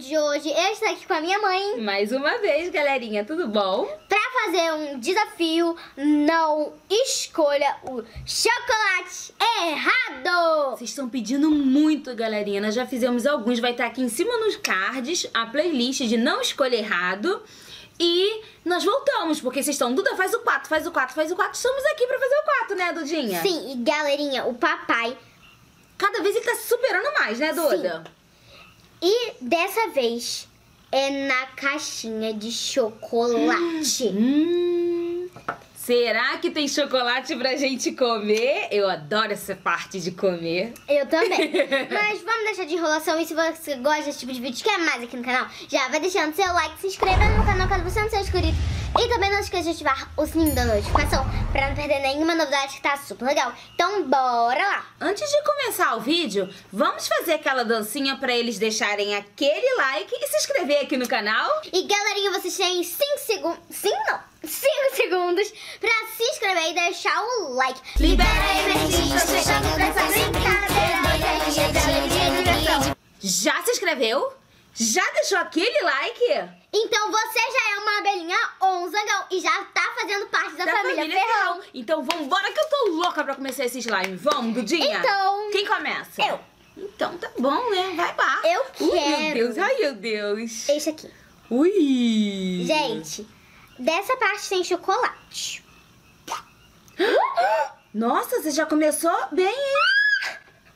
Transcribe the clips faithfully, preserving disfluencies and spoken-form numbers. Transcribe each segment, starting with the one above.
de hoje eu estou aqui com a minha mãe. Mais uma vez, galerinha, tudo bom? Pra fazer um desafio, não escolha o chocolate errado. Vocês estão pedindo muito, galerinha. Nós já fizemos alguns, vai estar aqui em cima nos cards a playlist de não escolha errado. E nós voltamos, porque vocês estão, Duda, faz o quatro, faz o quatro, faz o quatro. Estamos aqui pra fazer o quatro, né, Dudinha? Sim, e galerinha, o papai... Cada vez ele tá se superando mais, né, Duda? Sim. E dessa vez é na caixinha de chocolate. Hum, será que tem chocolate pra gente comer? Eu adoro essa parte de comer. Eu também. Mas vamos deixar de enrolação. E se você gosta desse tipo de vídeo, quer mais aqui no canal, já vai deixando seu like, se inscrevendo no canal caso você não seja inscrito. E também não esqueça de ativar o sininho da notificação pra não perder nenhuma novidade que tá super legal. Então bora lá! Antes de começar o vídeo, vamos fazer aquela dancinha pra eles deixarem aquele like e se inscrever aqui no canal. E galerinha, vocês têm cinco segundos... cinco não! cinco segundos pra se inscrever e deixar o like. Libera a energia, fechando pra essa brincadeira. Já se inscreveu? Já deixou aquele like? Então você já é uma abelhinha ou um zangão e já tá fazendo parte da, da família, família Ferrão. Ferrão. Então vambora que eu tô louca pra começar esse slime. Vamos, Dudinha? Então... Quem começa? Eu. Então tá bom, né? Vai lá. Eu Ui, quero. meu Deus, ai meu Deus. Esse aqui. Ui. Gente, dessa parte tem chocolate. Nossa, você já começou bem, hein?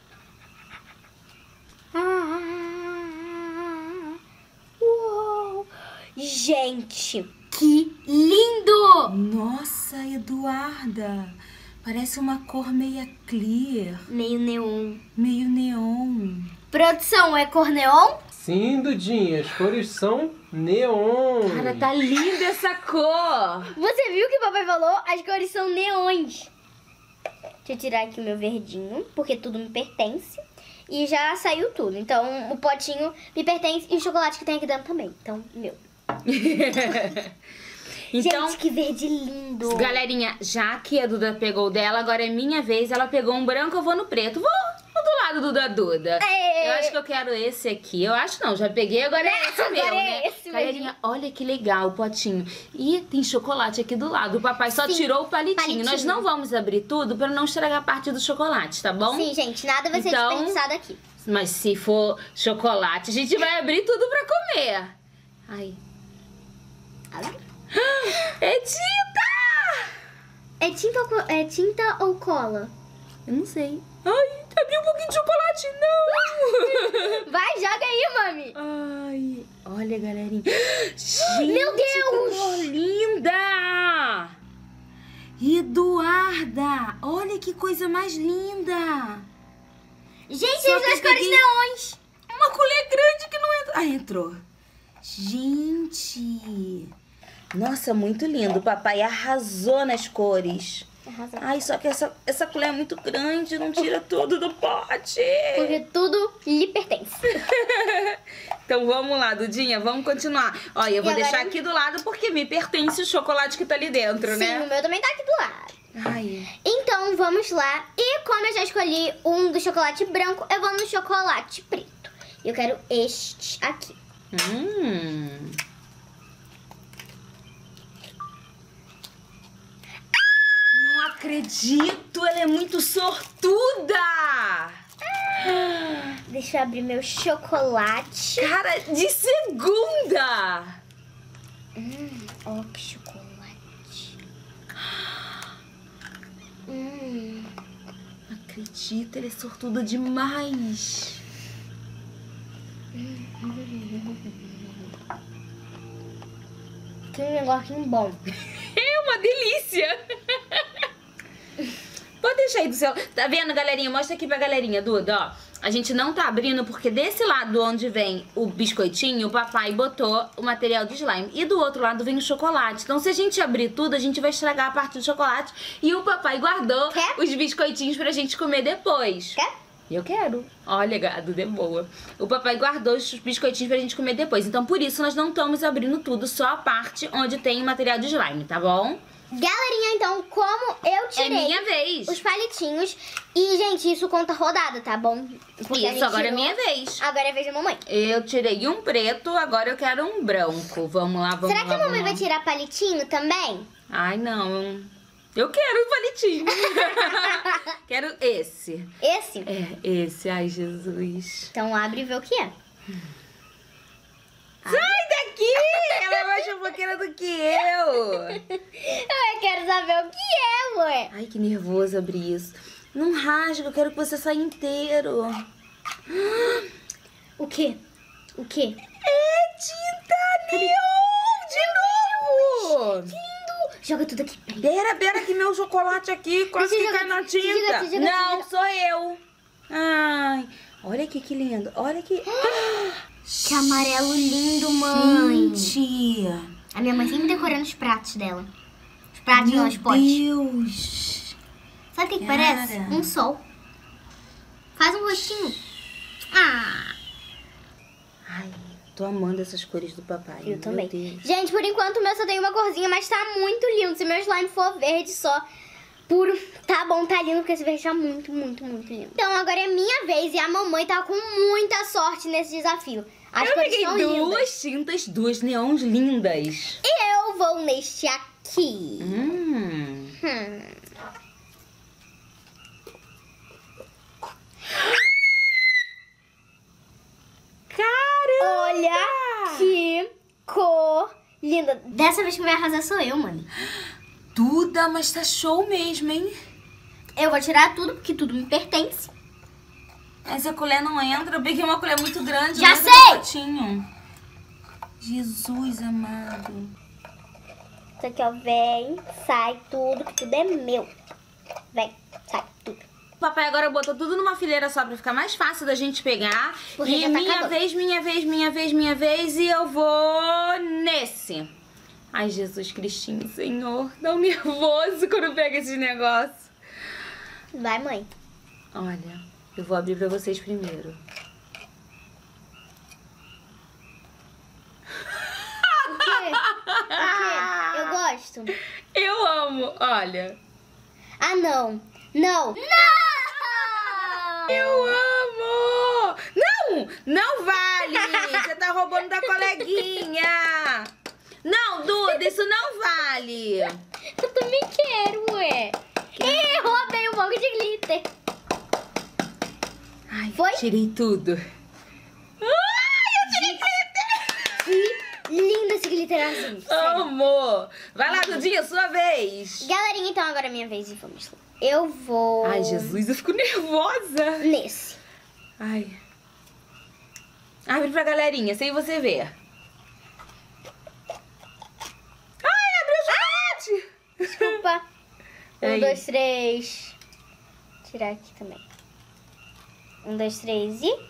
Uou. Gente, que lindo! Nossa, Eduarda. Parece uma cor meia clear. Meio neon. Meio neon. Produção, é cor neon? Sim, Dudinha, as cores são neon. Cara, tá linda essa cor. Você viu que o papai falou? As cores são neons. Deixa eu tirar aqui o meu verdinho, porque tudo me pertence. E já saiu tudo. Então, o potinho me pertence e o chocolate que tem aqui dentro também. Então, meu. Então, gente, que verde lindo. galerinha, já que a Duda pegou o dela, agora é minha vez. Ela pegou um branco, eu vou no preto. Vou, vou do lado do da Duda. É. Eu acho que eu quero esse aqui. Eu acho não, já peguei, agora é esse Agora meu, é né? esse galerinha, mesmo. olha que legal o potinho. E tem chocolate aqui do lado. O papai só Sim, tirou o palitinho. palitinho. Nós não vamos abrir tudo pra não estragar a parte do chocolate, tá bom? Sim, gente, nada vai ser Então- desperdiçado aqui. Mas se for chocolate, a gente vai abrir tudo pra comer. Ai. É tinta! É tinta ou, co- é tinta ou cola? Eu não sei. Ai, abri um pouquinho de chocolate, não! Vai, joga aí, mami. Ai, olha, galerinha. Gente, Meu Deus! que cor linda! Eduarda, olha que coisa mais linda! Gente, Só as que duas eu cores peguei- neons. Uma colher grande que não entrou. Ah, entrou. Gente! Nossa, muito lindo. O papai arrasou nas cores. Arrasou. Ai, só que essa, essa colher é muito grande, não tira tudo do pote. Porque tudo lhe pertence. Então vamos lá, Dudinha, vamos continuar. Olha, eu vou E agora- deixar aqui do lado porque me pertence o chocolate que tá ali dentro, Sim, né? o meu também tá aqui do lado. Ai. Então, vamos lá. E como eu já escolhi um do chocolate branco, eu vou no chocolate preto. Eu quero este aqui. Hum. Não acredito, ela é muito sortuda! Deixa eu abrir meu chocolate. Cara, de segunda! Hum, ó, que chocolate. Hum. Não acredito, ela é sortuda demais! Que negocinho bom. É uma delícia! Pode deixar aí do seu... Tá vendo, galerinha? Mostra aqui pra galerinha, Duda, ó. A gente não tá abrindo porque desse lado onde vem o biscoitinho, o papai botou o material de slime. E do outro lado vem o chocolate. Então se a gente abrir tudo, a gente vai estragar a parte do chocolate. E o papai guardou Quer? os biscoitinhos pra gente comer depois. Quer? Eu quero. Olha, gado, de boa. O papai guardou os biscoitinhos pra gente comer depois. Então por isso nós não estamos abrindo tudo, só a parte onde tem o material de slime, tá bom? Galerinha, então, como eu tirei É minha vez. os palitinhos. E, gente, isso conta rodada, tá bom? Porque a gente Isso, agora é tirou- minha vez. Agora é a vez da mamãe. Eu tirei um preto, agora eu quero um branco. Vamos lá, vamos Será lá. que a mamãe vamos vai lá. tirar palitinho também? Ai, não. Eu quero um palitinho. Quero esse. Esse? É, esse. Ai, Jesus. Então abre e vê o que é. Sai daqui! Ela é mais fofoqueira do que eu. Eu quero saber o que é, ué. Ai, que nervoso abrir isso. Não rasga, eu quero que você saia inteiro. O quê? O quê? É tinta neon de novo! Lindo! Joga tudo aqui. Peraí. Pera, pera, que meu chocolate aqui quase Deixa eu que jogar- cai na deixa eu jogar, tinta. deixa eu jogar, Não, deixa eu sou eu. Ai, olha aqui que lindo. Olha que... Que amarelo lindo, mãe. Gente! A minha mãe sempre decorando os pratos dela. Os pratos, não, os Meu potes. Deus! Sabe o que, que Cara. parece? Um sol. Faz um rostinho. Ah, Ai, tô amando essas cores do papai. eu Meu também. Deus. Gente, por enquanto o meu só tem uma corzinha, mas tá muito lindo. Se meu slime for verde só, puro, tá bom, tá lindo, porque esse verde tá muito, muito, muito lindo. Então agora é minha vez e a mamãe tá com muita sorte nesse desafio. As Eu cores peguei são duas lindas. tintas, duas neons lindas. E eu vou neste aqui. Hum. Hum. Caramba! Olha que cor linda. Dessa vez que vai arrasar sou eu, mãe. Duda, mas tá show mesmo, hein? Eu vou tirar tudo, porque tudo me pertence. Essa colher não entra. Eu peguei uma colher muito grande. Já não entra sei! no potinho. Jesus amado. Isso aqui, ó, vem, sai tudo, que tudo é meu. Vem, sai tudo. O papai agora botou tudo numa fileira só pra ficar mais fácil da gente pegar. Porque e já tá minha acabando. vez, minha vez, minha vez, minha vez. E eu vou nesse. Ai, Jesus Cristinho, Senhor. Dá um nervoso quando pega esses negócios. Vai, mãe. Olha, eu vou abrir pra vocês primeiro. O quê? O quê? Eu gosto. Eu amo, olha. Ah, não. Não. Não! Eu amo! Não! Não vale! Você tá roubando da coleguinha! Não, Duda, isso não vale! Eu também quero, ué. Ih, roubei um pouco de glitter. Ai, Foi? tirei tudo. Ai, eu tirei glitter! Que lindo esse glitter azul. sério. Amor! Vai lá, Dudinha, sua vez! Galerinha, então agora é minha vez e vamos lá. Eu vou... Ai, Jesus, eu fico nervosa! Nesse. Ai. Abre pra galerinha, sem você ver. Ai, abriu o chocolate! Desculpa. Um, Aí. dois, três. Tirar aqui também. Um, dois, três e...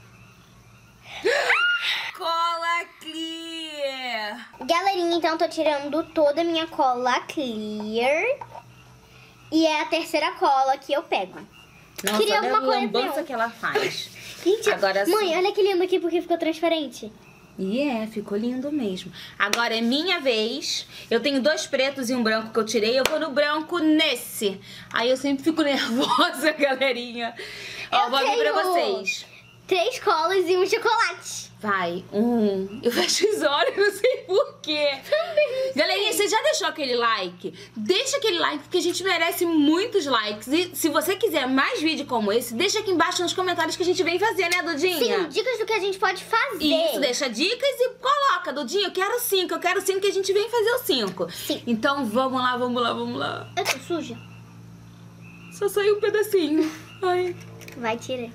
Cola clear! Galerinha, então tô tirando toda a minha cola clear. E é a terceira cola que eu pego. Nossa, Queria olha alguma a coisa lambança neon. que ela faz. Gente, Agora mãe, sim. olha que lindo aqui porque ficou transparente. E é, ficou lindo mesmo. Agora é minha vez. Eu tenho dois pretos e um branco que eu tirei. Eu vou no branco nesse. Aí eu sempre fico nervosa, galerinha. Ó, Eu vou abrir pra tenho- vocês. Três colas e um chocolate. Vai, um. Eu fecho os olhos, não sei porquê. Galerinha, você já deixou aquele like? Deixa aquele like, porque a gente merece muitos likes. E se você quiser mais vídeo como esse, deixa aqui embaixo nos comentários que a gente vem fazer, né, Dudinha? Sim, dicas do que a gente pode fazer. Isso, deixa dicas e coloca, Dudinha, eu quero cinco, eu quero cinco, que a gente vem fazer os cinco. Sim. Então vamos lá, vamos lá, vamos lá. Eu tô suja? Só saiu um pedacinho. Ai. Vai, tira.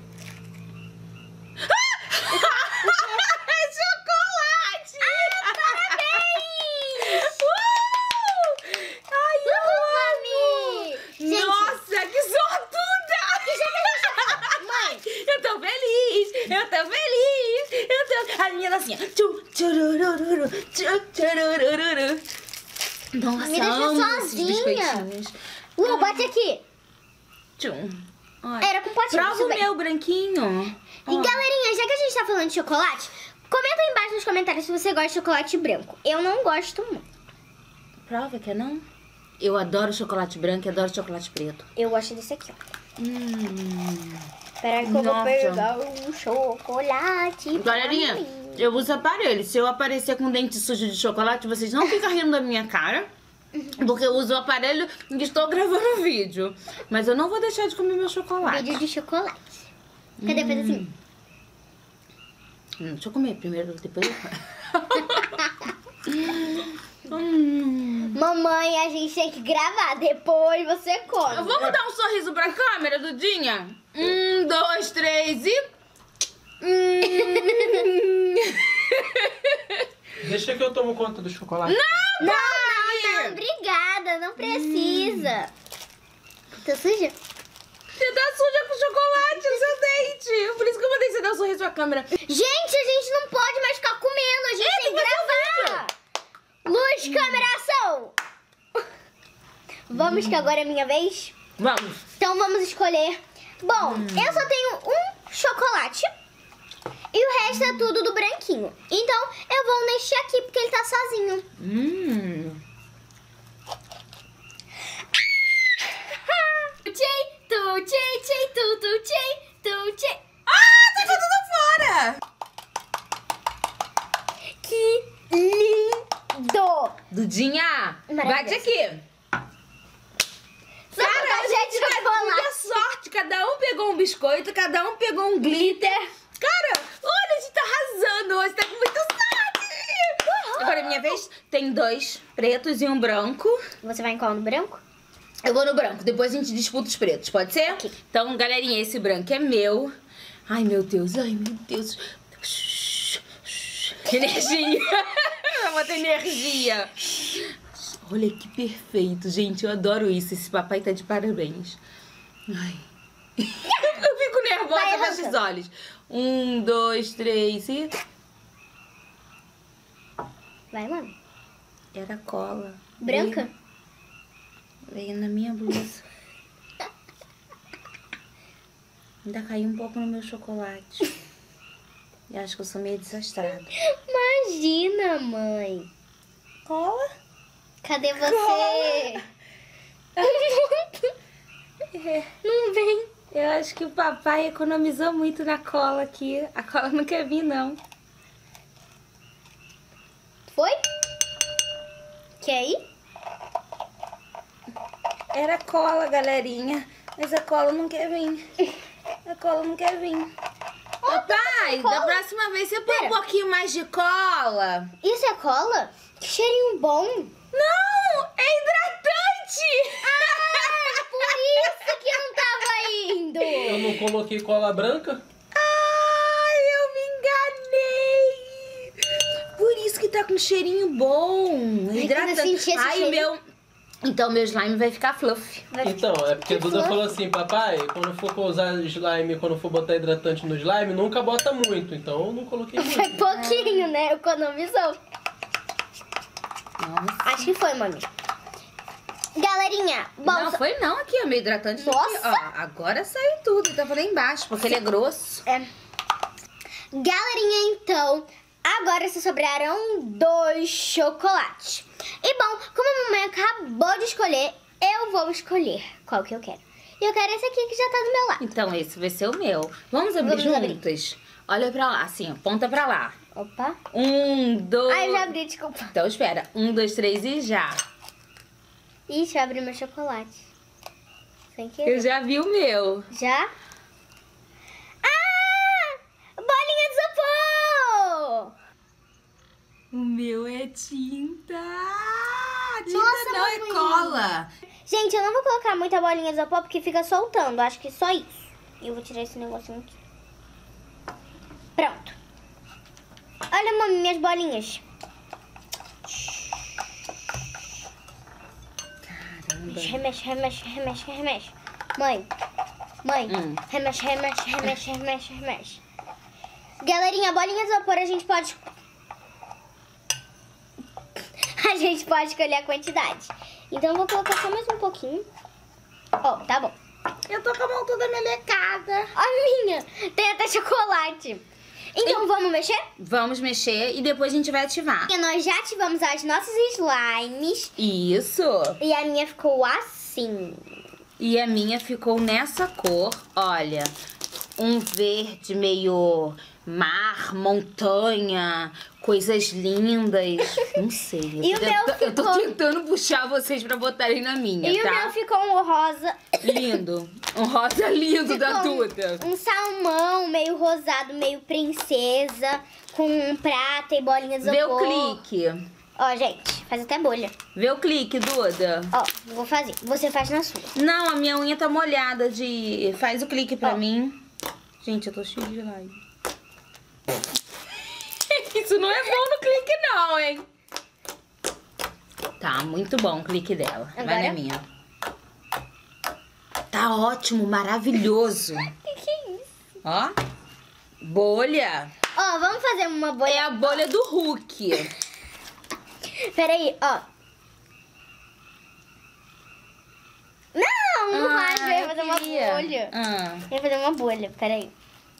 Chocolate! Parabéns! Uh! Ai, eu Mami! Gente, Nossa, que sortuda! mãe, Eu tô feliz! Eu tô feliz! Eu tô... A minha assim, ó. Tchu, tchurururu, tchu, tchurururu. Nossa, Me deixa amo esses sozinha. biscoitinhos. Lu, bate aqui. Tchum. Ai. Era com potinho, Prova tudo o bem. meu branquinho. E Ó. galerinha, já que a gente tá falando de chocolate, comenta aí embaixo nos comentários se você gosta de chocolate branco. Eu não gosto muito. Prova que é não? Eu adoro chocolate branco e adoro chocolate preto. Eu gosto desse aqui, ó. Hum. Peraí que eu vou Nossa. pegar um chocolate. pra Galerinha, mim. eu uso aparelho. Se eu aparecer com dente sujo de chocolate, vocês não ficam rindo da minha cara. Porque eu uso o aparelho e estou gravando o vídeo. Mas eu não vou deixar de comer meu chocolate. Vídeo de chocolate. Cadê? Faz assim. Hum, deixa eu comer primeiro, depois eu... hum. Mamãe, a gente tem que gravar. Depois você come. Vamos dar um sorriso pra câmera, Dudinha? Um, dois, três e... Hum. Deixa que eu tomo conta do chocolate. Não, Não, pai! não, não. Obrigada. Não precisa. Tô suja? Você tá suja com chocolate, o seu dente. Por isso que eu mandei você dar um sorriso pra câmera. Gente, a gente não pode mais ficar comendo. A gente tem que gravar. Luz, câmera, ação. Vamos que agora é minha vez? Vamos. Então vamos escolher. Bom, eu só tenho um chocolate. E o resto é tudo do branquinho. Então eu vou neste aqui porque ele tá sozinho. Hum. Tchei, tu, tchei, tchei, tu, tu, tchei, tu, tchei. Ah, tá tudo fora! Que lindo! Dudinha, Maravilhoso. bate aqui. Só Cara, a gente vai chocolate. muita sorte. Cada um pegou um biscoito, cada um pegou um glitter. Cara, olha, a gente tá arrasando hoje, tá com muita sorte. Agora é minha vez. Tem dois pretos e um branco. Você vai em qual? No branco? Eu vou no branco, depois a gente disputa os pretos, pode ser? Ok. Então, galerinha, esse branco é meu. Ai, meu Deus, ai, meu Deus. Energia. Eu vou ter energia. Olha que perfeito, gente. Eu adoro isso. Esse papai tá de parabéns. Ai. Eu fico nervosa, Vai, fecha os Elsa. olhos. Um, dois, três e... Vai, mano. Era cola. Branca? Veio, veio na minha blusa. Ainda caiu um pouco no meu chocolate. E acho que eu sou meio desastrada. Imagina, mãe. Cola? Cadê você? É. Não vem. Eu acho que o papai economizou muito na cola aqui. A cola não quer vir, não. Foi? Quer ir? Era cola, galerinha. Mas a cola não quer vir. A cola não quer vir. Papai, cola? da próxima vez você põe um Pera. pouquinho mais de cola. Isso é cola? Que cheirinho bom. Não! É hidratante! Ah, por isso que eu não tava indo. Eu não coloquei cola branca? Ai, eu me enganei! Por isso que tá com cheirinho bom. Ai, Hidratante. quando eu senti esse Ai, cheirinho- meu... Então, meu slime vai ficar fluffy. Então, é porque a Que Duda flor? falou assim, papai, quando for usar slime, quando for botar hidratante no slime, nunca bota muito. Então eu não coloquei Foi muito. pouquinho, né? Economizou. Nossa. Acho que foi, mami. Galerinha, bom, Não, foi não aqui, ó, meu hidratante. tá aqui, Nossa. ó. Agora saiu tudo, tava lá embaixo, porque ele é grosso. É. Galerinha, então, agora só sobraram dois chocolates. E bom, como a mamãe acabou de escolher, eu vou escolher qual que eu quero. E eu quero esse aqui que já tá do meu lado. Então, esse vai ser o meu. Vamos abrir Vamos abrir. juntas? Olha pra lá, assim, ó, aponta pra lá. Opa. Um, dois... Ai, eu já abri, desculpa. Então, espera. Um, dois, três e já. Ixi, eu abri meu chocolate. Sem querer. Eu já vi o meu. Já? Ah! Bolinha de isopor! O meu é tinta. Tinta Nossa, não, é mamãe. cola. Gente, eu não vou colocar muita bolinha de isopor porque fica soltando. Acho que só isso. E eu vou tirar esse negocinho aqui. Pronto. Olha, mãe, minhas bolinhas. Caramba. Remexe, remexe, remexe, remexe. Mãe, mãe, Hum. remexe, remexe, remexe, remexe, remexe. Galerinha, bolinha de isopor a gente pode... A gente pode escolher a quantidade. Então eu vou colocar só mais um pouquinho. Ó, tá bom. Eu tô com a mão toda melecada. A minha, tem até chocolate. Então vamos mexer? Vamos mexer e depois a gente vai ativar. Porque nós já ativamos as nossas slimes. Isso. E a minha ficou assim. E a minha ficou nessa cor, olha. Um verde meio mar, montanha, coisas lindas. Não sei. Eu E tô o meu tenta- Eu tô ficou- tentando puxar vocês pra botarem na minha, E tá? o meu ficou um rosa. Lindo. Um rosa lindo da Ficou um- Duda. Um salmão meio rosado, meio princesa, com prata e bolinhas de Vê o isopor. clique. Ó, gente, faz até bolha. Vê o clique, Duda. Ó, vou fazer. Você faz na sua. Não, a minha unha tá molhada de... Faz o clique pra Ó. mim. Gente, eu tô cheia de live. Isso não é bom no clique não, hein? Tá, muito bom o clique dela. Vai Agora? na minha. Tá ótimo, maravilhoso. Que que é isso? Ó. Bolha. Ó, vamos fazer uma bolha. É a bolha do Hulk. Peraí, ó. Não, não Ah, faz. Eu ia eu fazer uma queria. bolha. Ah. Eu ia fazer uma bolha, peraí.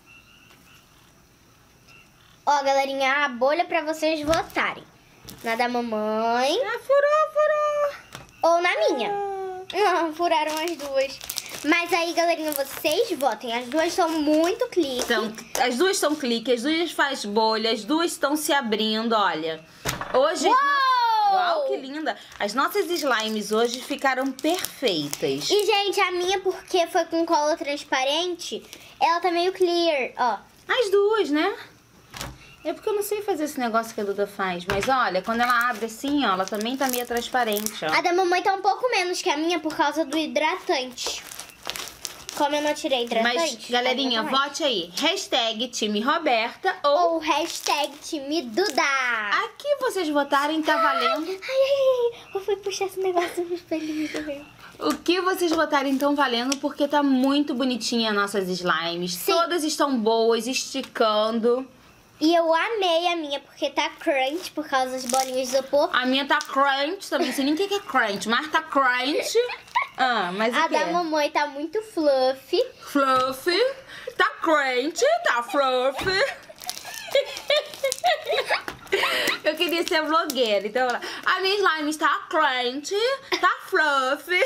Ó, galerinha, a bolha pra vocês votarem. Na da mamãe Ah, furou, furou. ou na minha. Não, furaram as duas. Mas aí, galerinha, vocês votem. As duas são muito clique. Então, as duas são clique, as duas faz bolha, as duas estão se abrindo, olha. Hoje... as no- Uau, que linda! As nossas slimes hoje ficaram perfeitas. E, gente, a minha, porque foi com cola transparente, ela tá meio clear, ó. As duas, né? É porque eu não sei fazer esse negócio que a Duda faz. Mas olha, quando ela abre assim, ó, ela também tá meio transparente, ó. A da mamãe tá um pouco menos que a minha por causa do hidratante. Como eu não tirei hidratante. Mas, galerinha, a minha tá mais. vote aí. Hashtag time Roberta ou... Ou hashtag time Duda. Aqui vocês votarem, tá valendo. Ai, ai, ai, eu fui puxar esse negócio no espelhinho também. O que vocês votarem estão valendo, porque tá muito bonitinha nossas slimes. Sim. Todas estão boas, esticando. E eu amei a minha, porque tá crunch por causa das bolinhas de isopor. A minha tá crunch, também não sei nem o que que é crunch, mas tá crunch. Ah, mas A o quê? da mamãe tá muito fluffy. Fluffy, tá crunch, tá fluffy. Eu queria ser blogueira, então a minha slime está crunch, tá fluffy.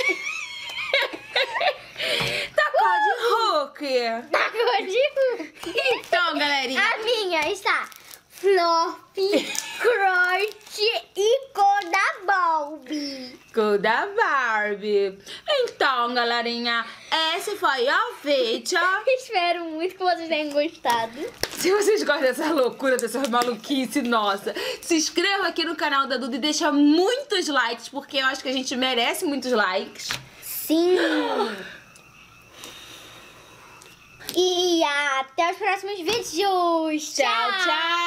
Tá cor de Hulk. Tá cor de... Então, galerinha, A minha está fluffy, crunch e cor da Barbie. cor da Barbie. Então, galerinha, esse foi o vídeo. Espero muito que vocês tenham gostado. Se vocês gostam dessa loucura, dessa maluquice, nossa, se inscreva aqui no canal da Duda e deixa muitos likes, porque eu acho que a gente merece muitos likes. Sim. E até os próximos vídeos. Tchau, tchau!